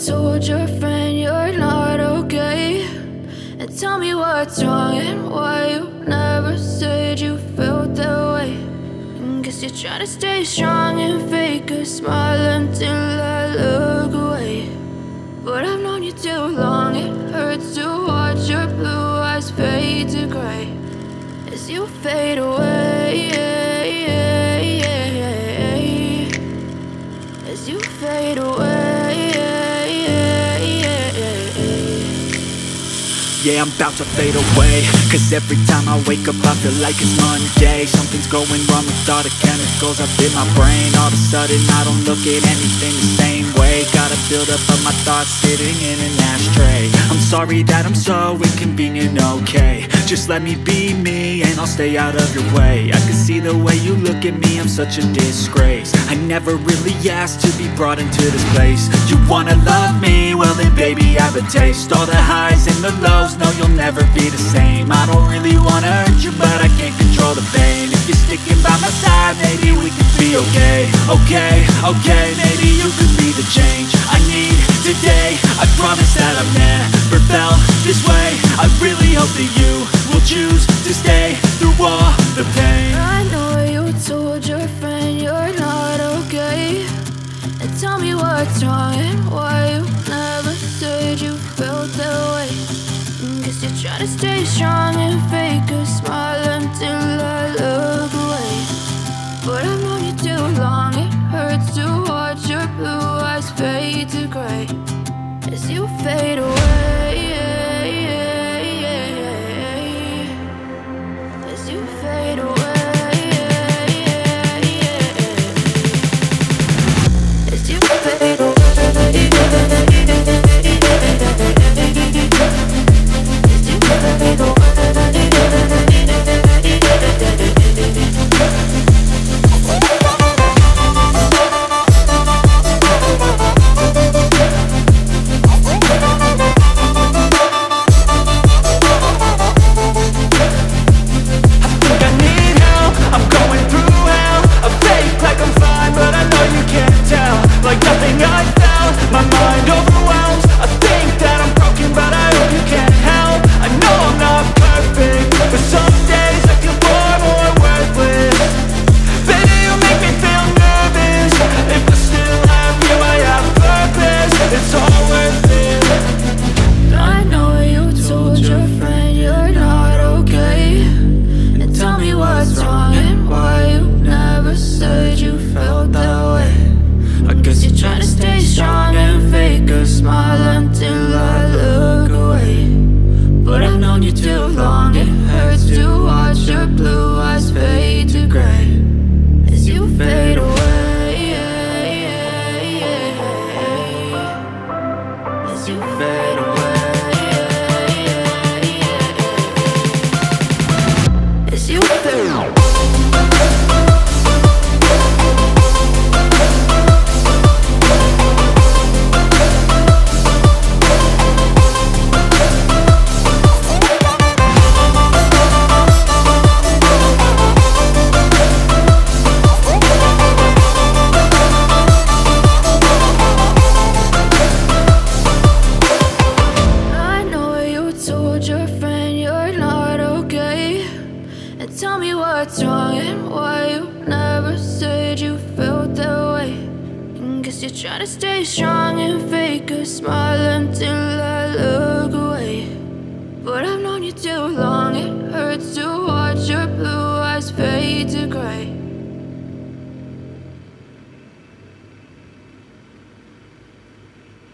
told your friend you're not okay? And tell me what's wrong and why you never said you felt that way. Guess you're trying to stay strong and fake a smile until I look away. But I've known you too long, it hurts to watch your blue eyes fade to gray as you fade away, as you fade away. Yeah, I'm about to fade away, cause every time I wake up I feel like it's Monday. Something's going wrong with all the chemicals up in my brain. All of a sudden I don't look at anything the same way. Gotta build up of my thoughts sitting in an ashtray. I'm sorry that I'm so inconvenient, okay? Just let me be me and I'll stay out of your way. I can see the way you look at me, I'm such a disgrace. I never really asked to be brought into this place. You wanna love me? Well then baby, have a taste. All the highs and the lows, no, you'll never be the same. I don't really wanna hurt you, but I can't control the pain. If you're sticking by my side, maybe we could be okay. Okay, maybe you could be the change I need today. I promise that I've never felt this way. I really hope that you will choose to stay through all the pain. I know you told your friend you're not okay. And tell me what's wrong and why you never said you felt that way. Guess you're trying to stay strong and fake a smile until I look away. But I've known you too long, it hurts to watch your blue eyes fade to gray as you fade away, as you fade away, as you fade away. Tell me what's wrong and why you never said you felt that way. Guess you're trying to stay strong and fake a smile until I look away. But I've known you too long, it hurts to watch your blue eyes fade to gray